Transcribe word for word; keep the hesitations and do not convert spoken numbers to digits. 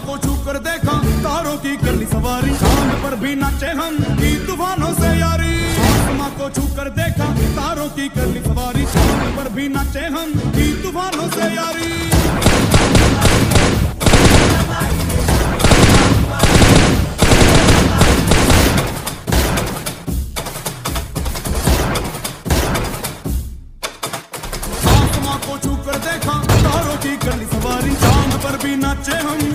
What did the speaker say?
को छू कर देखा तारों की कर ली सवारी, चांद पर भी नाचे हम की तूफानों से यारी। आसमां को छू कर देखा तारों की कर ली सवारी, चांद पर भी नाचे हम की तूफानों से यारी। आसमां को छू कर देखा तारों की कर ली सवारी, चांद पर भी नाचे हम